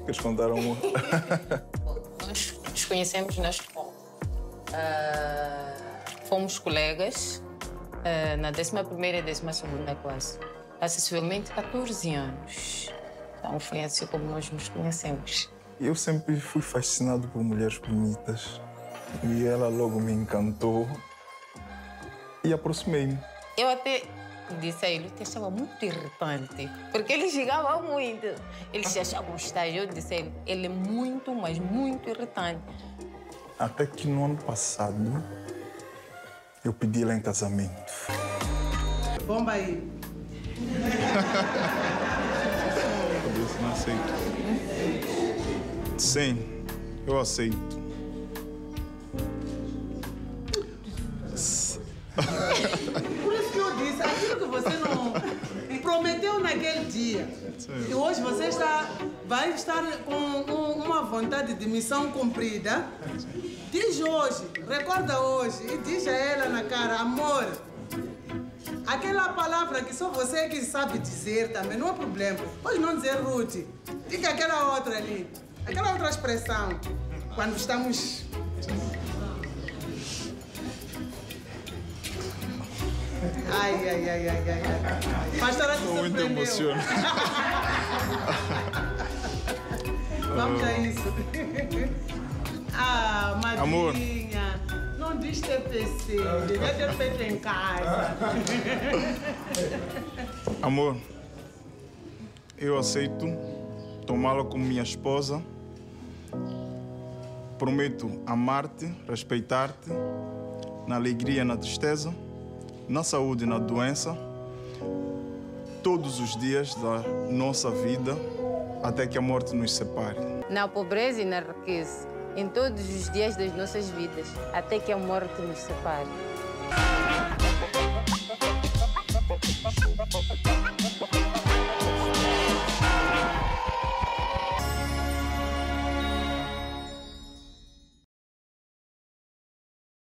Queres contar uma? Bom, nós nos conhecemos na escola. Fomos colegas na 11ª e 12ª classe. Há sensivelmente 14 anos. Então foi assim como nós nos conhecemos. Eu sempre fui fascinado por mulheres bonitas. E ela logo me encantou e aproximei-me. Eu até disse a ele que achava muito irritante, porque ele chegava muito. Ele se achava um estágio. Eu disse a ele, ele é muito, mas muito irritante. Até que no ano passado, eu pedi ela em casamento. Bomba aí. Eu não aceito. Sim, eu aceito. Por isso que eu disse, aquilo que você não prometeu naquele dia. E hoje você vai estar com uma vontade de missão cumprida. Diz hoje, recorda hoje e diz a ela na cara, amor. Aquela palavra que só você que sabe dizer também, não é problema. Pode não dizer Ruth. Diga aquela outra ali. Aquela outra expressão. Quando estamos... Ai, ai, ai, ai, ai. Pastora, te Estou muito surpreendeu. emocionado. Vamos a isso. Ah, madrinha. Amor. Não diz TPC, devia ter feito em casa. Amor, eu aceito tomá-la como minha esposa. Prometo amar-te, respeitar-te, na alegria e na tristeza, na saúde e na doença, todos os dias da nossa vida, até que a morte nos separe. Na pobreza e na riqueza, em todos os dias das nossas vidas, até que a morte nos separe.